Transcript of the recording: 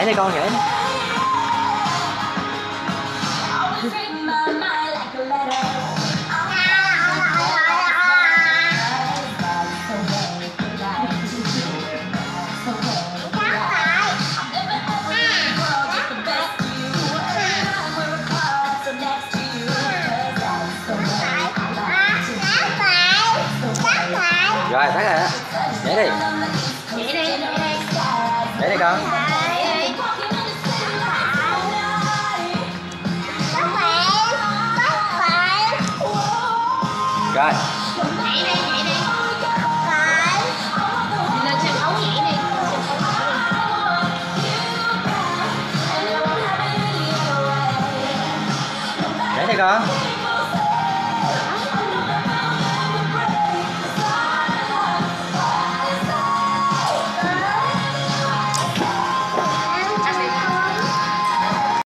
Nhảy đi con, nhảy đi. Rồi, tắt rồi đó. Nhảy đi. Nhảy đi con. Rồi. Nhảy đi. Lên sân khấu nhảy đi. Nhảy đi con.